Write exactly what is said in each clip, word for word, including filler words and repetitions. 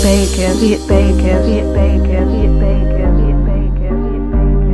Baykers, Beat Baykers, Beat Baykers, Beat Baykers, Beat Baykers, Beat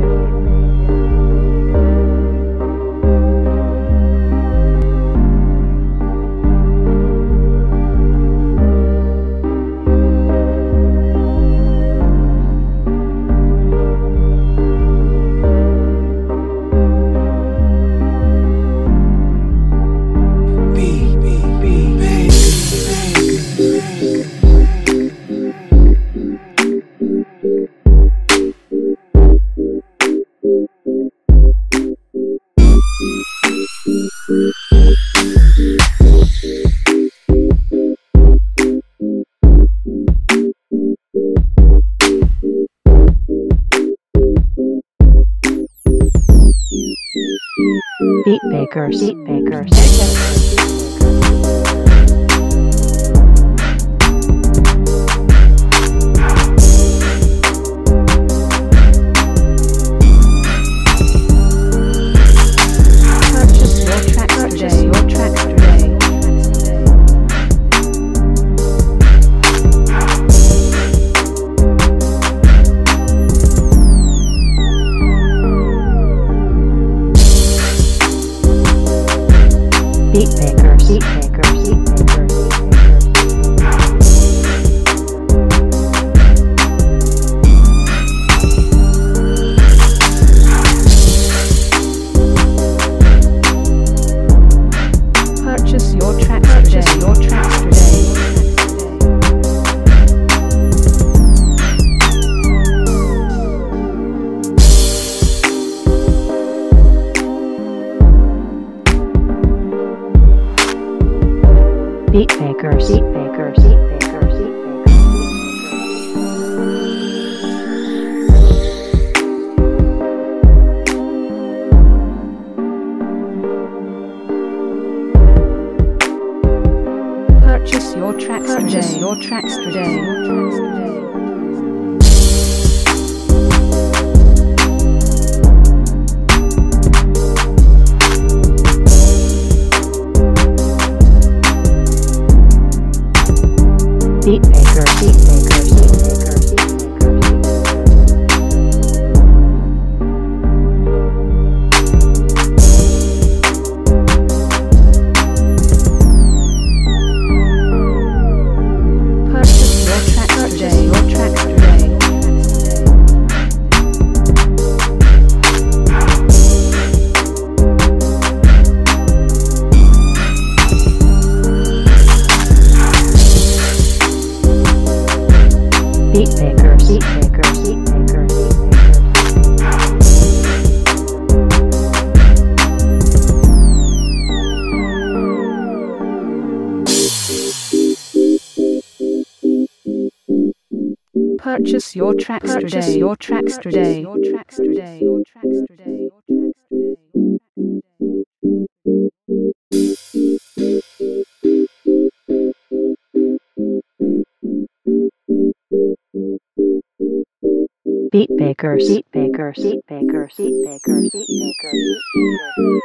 Beat Baykers, Beat Baykers. Purchase your tracks today, your tracks today. Beat Baykers, Beat Baykers, Beat Baykers, Purchase your tracks today, your tracks today. Beat Baykers, Beat Baykers, Beat Baykers, Beat Baykers. Purchase your tracks today, your tracks today, your tracks today. Beat Baykers, Beat Baykers, Beat Baykers, Beat Baykers. Purchase your tracks today, your tracks today. Beat Baykers, Beat Baykers, Beat Baykers, Beat Baykers. Purchase your tracks today, your tracks today, your tracks today, your tracks today, your tracks today. Beat Baykers, Beat Baykers, Beat Baykers, Beat Baykers, Beat Baykers, Beat Baykers.